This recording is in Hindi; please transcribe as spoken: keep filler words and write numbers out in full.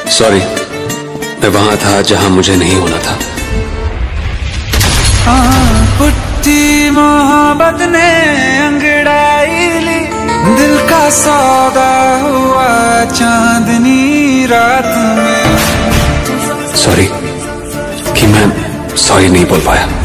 सॉरी, मैं वहां था जहां मुझे नहीं होना था। पुट्टी मोहब्बत ने अंगड़ाई ली, दिल का सौदा हुआ चांदनी रात में। सॉरी कि मैं सॉरी नहीं बोल पाया।